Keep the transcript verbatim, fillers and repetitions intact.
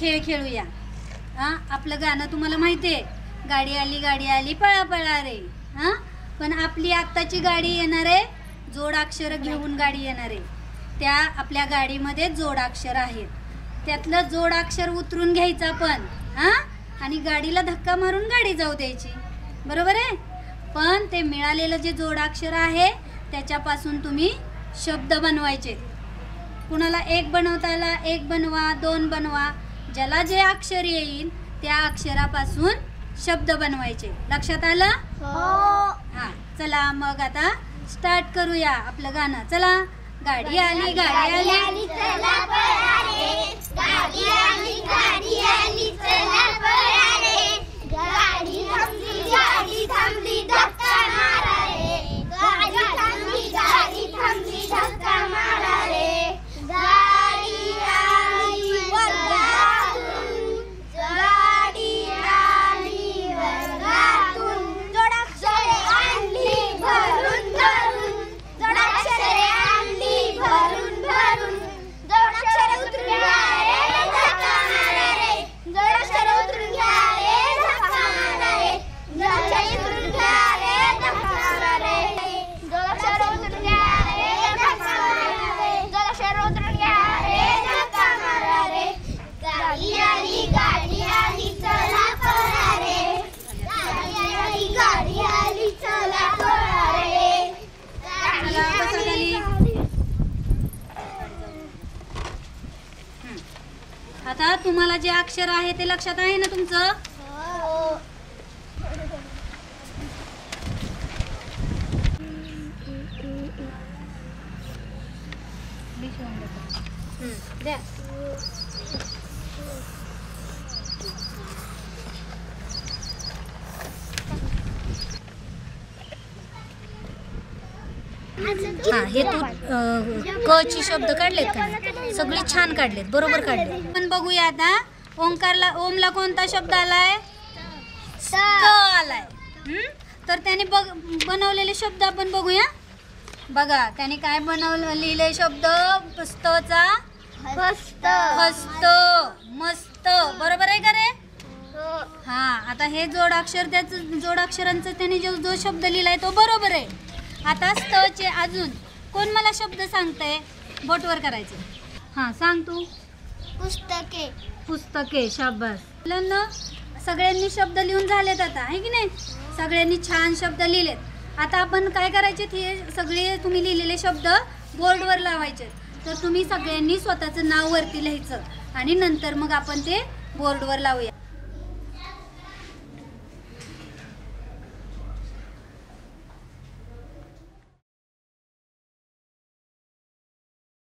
खेळ खेळूया। हां, आपलं गाणं तुम्हाला माहिती आहे, गाडी आली गाडी आली पळा पळा रे। हां, पण आपली आत्ताची गाडी येणार आहे, जोडाक्षर घेऊन गाडी येणार आहे। त्या आपल्या गाडीमध्ये जोडाक्षर आहेत, त्यातलं जोडाक्षर उतरून घ्यायचं आपण। हां, आणि गाडीला धक्का मारून गाडी जाऊ द्यायची, बरोबर आहे। पण ते मिळालेलं जे जोडाक्षर आहे त्याच्यापासून तुम्ही शब्द बनवायचे। कुणाला एक बनवता आला एक बनवा, दोन बनवा, ज्याला जे अक्षर येईल त्या अक्षरापासून शब्द बनवायचे। लक्षात आलं? हो। हां, चला मग आता स्टार्ट करूया आपलं गाणं। चला, गाडी आली गाडी आली चला पळा रे, गाडी आली गाडी आली चला पळा रे, गाडी थांबली गाडी थांबली धक्का मारा रे, गाडी थांबली गाडी थांबली धक्का मारा रे, गाडी आली वर्गातून, गाडी आली वर्गातून, जोडाक्षरे आणली भरून भरून, जोडाक्षरे आणली भरून भरून, जोडाक्षरे उतरून घ्या रे धक्का मारा रे, जोडाक्षरे उतरून घ्या रे धक्का मारा रे, जोडाक्षरे उतरून घ्या रे धक्का मारा रे, जोडाक्षरे उतरून घ्या रे धक्का मारा रे, जोडाक्षरे उतरून घ्या रे धक्का मारा रे, गाडी आली गाडी आली चला पळा रे, गाडी आली गाडी आली चला पळा रे, चला बसा खाली। आता तुम्हाला जे अक्षर आहे ते लक्षात आहे ना तुमचं? हो। द्या। हां, हे तू क ची शब्द काढलेत का? सगळे छान काढलेत, बरोबर काढले। पण बघूया आता, ओंकारला ओमला कोणता शब्द आलाय? स आलाय। हम्म, तर त्याने बघ बनवलेले शब्द आपण बघूया। बघा त्याने काय बनवलं, लिहिले शब्द स्तचा मस्त हस्त, मस्त, बरोबर आहे का रे? हा, आता हे जोडाक्षर, त्याचं जोडाक्षरांचा त्याने जो जो शब्द लिहिलाय तो बरोबर आहे। आता स्तचे अजून कोण मला शब्द सांगतंय? बोटवर करायचे। हां, सांग तू। पुस्तके पुस्तके, शाबास। मुलांना सगळ्यांनी शब्द लिहून झालेत आता, आहे की नाही? सगळ्यांनी छान शब्द लिहिलेत। आता आपण काय करायचे, हे सगळे तुम्ही लिहिलेले शब्द बोर्डवर लावायचे। तर तुम्ही सगळ्यांनी स्वतःचं नाव वरती लिहायचं आणि नंतर मग आपण ते बोर्डवर लावूया।